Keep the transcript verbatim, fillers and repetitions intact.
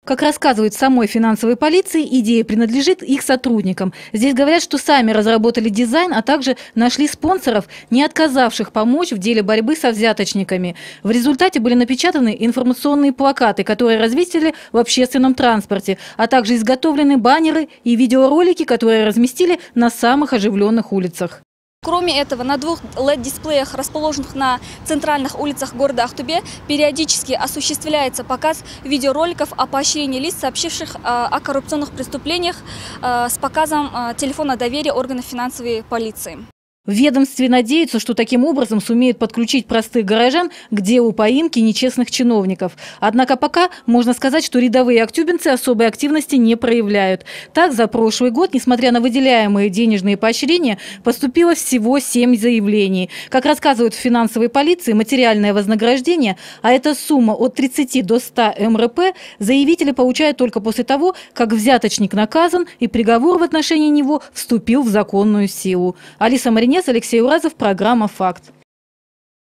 Как рассказывают в самой финансовой полиции, идея принадлежит их сотрудникам. Здесь говорят, что сами разработали дизайн, а также нашли спонсоров, не отказавших помочь в деле борьбы со взяточниками. В результате были напечатаны информационные плакаты, которые развесили в общественном транспорте, а также изготовлены баннеры и видеоролики, которые разместили на самых оживленных улицах. Кроме этого, на двух эл и ди-дисплеях, расположенных на центральных улицах города Ахтубе, периодически осуществляется показ видеороликов о поощрении лиц, сообщивших о коррупционных преступлениях, с показом телефона доверия органов финансовой полиции. В ведомстве надеются, что таким образом сумеют подключить простых горожан к делу поимки нечестных чиновников. Однако пока можно сказать, что рядовые актюбинцы особой активности не проявляют. Так, за прошлый год, несмотря на выделяемые денежные поощрения, поступило всего семь заявлений. Как рассказывают в финансовой полиции, материальное вознаграждение, а это сумма от тридцати до ста эм эр пэ, заявители получают только после того, как взяточник наказан и приговор в отношении него вступил в законную силу. Алиса Маринец, Алексей Уразов, программа «Факт».